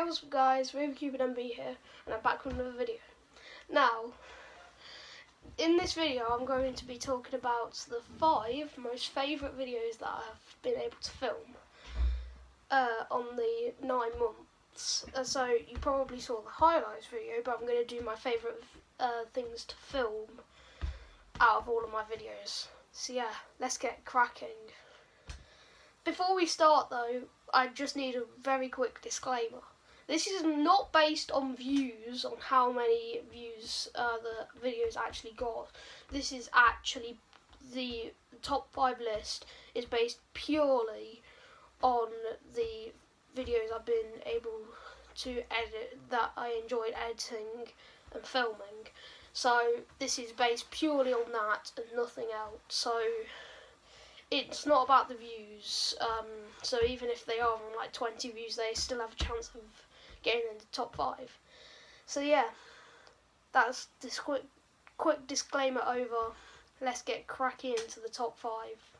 Hey, what's up guys, RubyCube and MB here, and I'm back with another video. Now, in this video I'm going to be talking about the 5 most favourite videos that I've been able to film on the 9 months. So you probably saw the highlights video, but I'm going to do my favourite things to film out of all of my videos. So yeah, let's get cracking. Before we start though, I just need a very quick disclaimer. This is not based on views, on how many views the videos actually got. This is actually, the top 5 list is based purely on the videos I've been able to edit, that I enjoyed editing and filming. So this is based purely on that and nothing else. So it's not about the views. So even if they are on like 20 views, they still have a chance of getting in the top 5. So yeah, that's this quick disclaimer over. Let's get cracking into the top 5.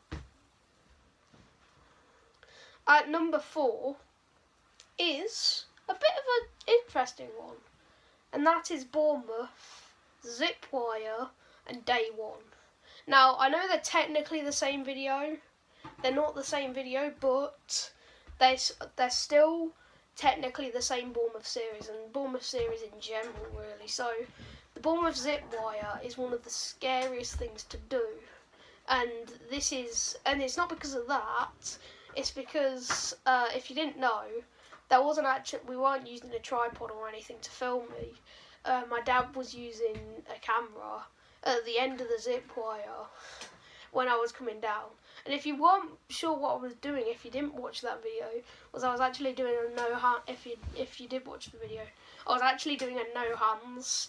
At number 4 is a bit of an interesting one, and that is Bournemouth, Zipwire and Day 1. Now, I know they're technically the same video. They're not the same video, but they're still technically the same Bournemouth series, and Bournemouth series in general, really. So the Bournemouth Zipwire is one of the scariest things to do, and it's not because of that. It's because if you didn't know, we weren't using a tripod or anything to film me. My dad was using a camera at the end of the Zipwire when I was coming down. And if you weren't sure what I was doing, if you didn't watch that video, I was actually doing a no hand. If you did watch the video, I was actually doing a no hands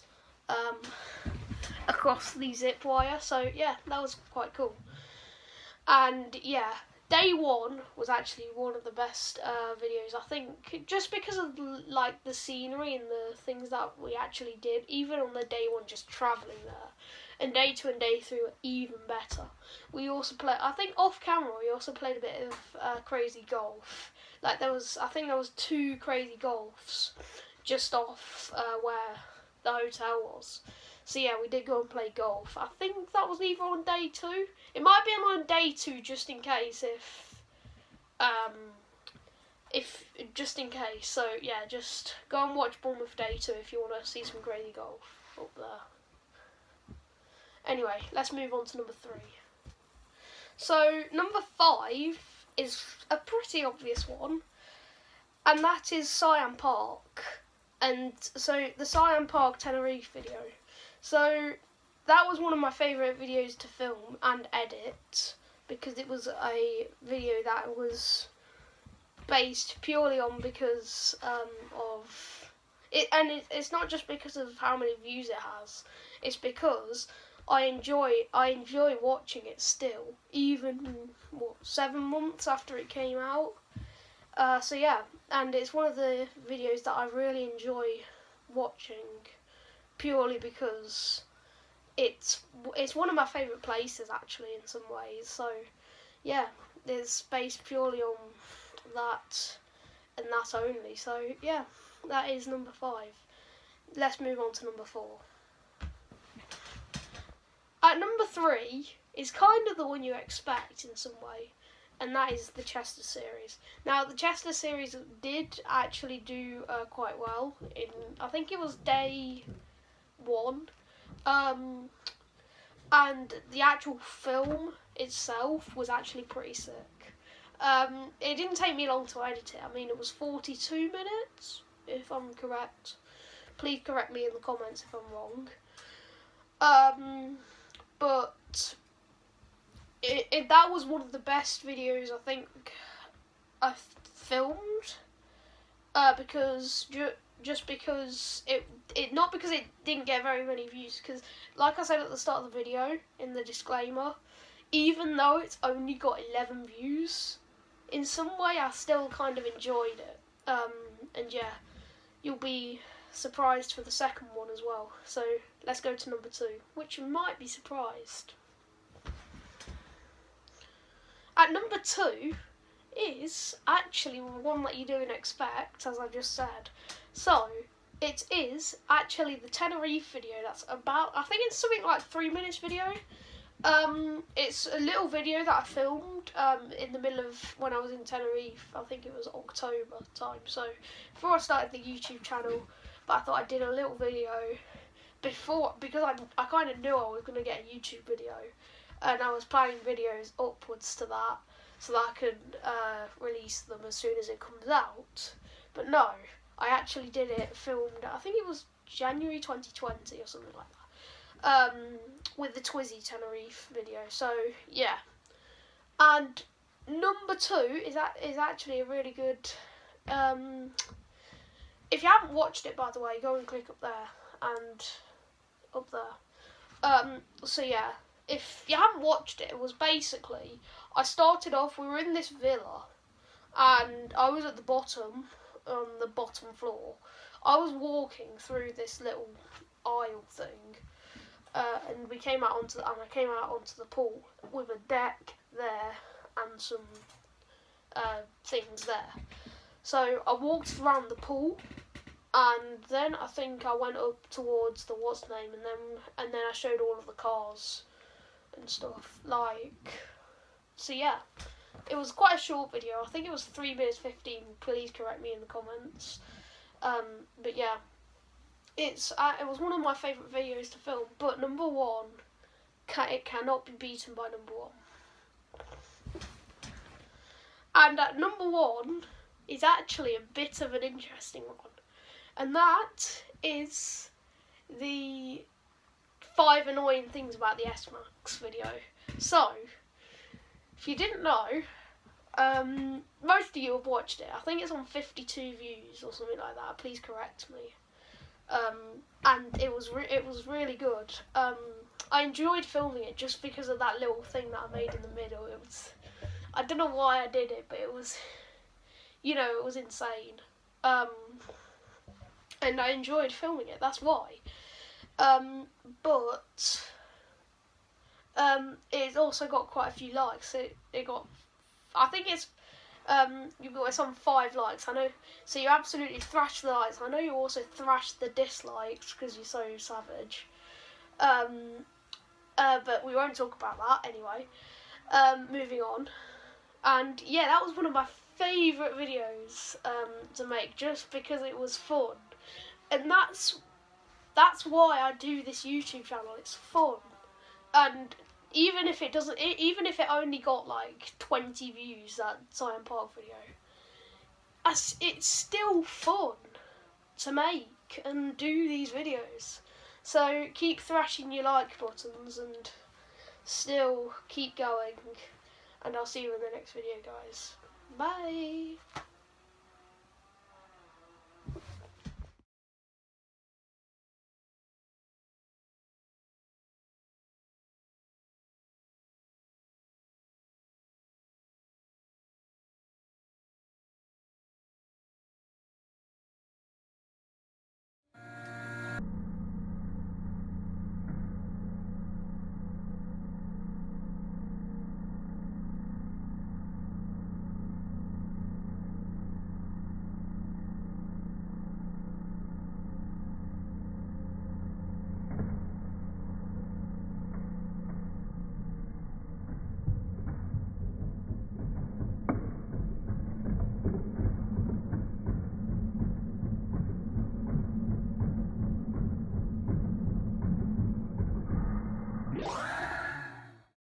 across the Zipwire. So yeah, that was quite cool. And yeah, Day 1 was actually one of the best videos, I think, just because of like the scenery and the things that we actually did, even on the Day 1 just travelling there. And Day 2 and Day 3 were even better. We also played, I think off camera, we also played a bit of crazy golf. Like I think there was 2 crazy golfs just off where the hotel was. So yeah, we did go and play golf. I think that was either on Day 2. It might be on Day 2 just in case just in case. So yeah, just go and watch Bournemouth Day 2 if you want to see some crazy golf up there. Anyway, let's move on to number 3. So number 5 is a pretty obvious one, and that is Siam Park. And so the Siam Park Tenerife video. So that was one of my favourite videos to film and edit, because it was a video that was based purely on because of it, and it's not just because of how many views it has. It's because I enjoy watching it still, even 7 months after it came out. So yeah, and it's one of the videos that I really enjoy watching, purely because it's one of my favourite places actually in some ways. So yeah, it's based purely on that and that only. So yeah, that is number 5. Let's move on to number 4. At number 3 is kind of the one you expect in some way, and that is the Chester series. Now, the Chester series did actually do quite well in, I think it was Day 1, and the actual film itself was actually pretty sick. It didn't take me long to edit it. I mean, it was 42 minutes, if I'm correct. Please correct me in the comments if I'm wrong. But that was one of the best videos I think I've filmed, because just because it not because it didn't get very many views, because like I said at the start of the video in the disclaimer, even though it's only got 11 views, in some way I still kind of enjoyed it. And yeah, you'll be surprised for the second one as well. So let's go to number 2, which you might be surprised. At number 2 is actually one that you don't expect, as I just said. So, it is actually the Tenerife video. That's about, I think it's something like 3 minutes video. It's a little video that I filmed in the middle of when I was in Tenerife. I think it was October time, so before I started the YouTube channel. But I thought I did a little video before, because I kind of knew I was going to get a YouTube video, and I was planning videos upwards to that so that I could release them as soon as it comes out. But no, I actually did it, filmed, I think it was January 2020 or something like that, with the Twizy Tenerife video. So yeah, and number 2 is actually a really good. If you haven't watched it, by the way, go and click up there and up there. So yeah, if you haven't watched it, it was basically, I started off, we were in this villa, and I was at the bottom, on the bottom floor. I was walking through this little aisle thing, and I came out onto the pool with a deck there and some things there. So I walked around the pool, and then I think I went up towards the what's name, and then I showed all of the cars and stuff. So yeah, it was quite a short video. I think it was 3 minutes 15. Please correct me in the comments. But yeah, it was one of my favourite videos to film. But number 1, it cannot be beaten by number 1. And at number 1 is actually a bit of an interesting one. And that is the 5 annoying things about the S-Max video. So, if you didn't know, most of you have watched it. I think it's on 52 views or something like that. Please correct me. And it was really good. I enjoyed filming it just because of that little thing that I made in the middle. I don't know why I did it, but it was, it was insane. And I enjoyed filming it, that's why. But it's also got quite a few likes. It got, I think it's on 5 likes. I know, so you absolutely thrashed the likes. I know you also thrashed the dislikes because you're so savage. But we won't talk about that anyway. Moving on. And yeah, that was one of my favourite videos to make, just because it was fun. And that's why I do this YouTube channel. It's fun. And even if it only got like 20 views, that Zion Park video, it's still fun to make and do these videos. So keep thrashing your like buttons and still keep going. And I'll see you in the next video, guys. Bye.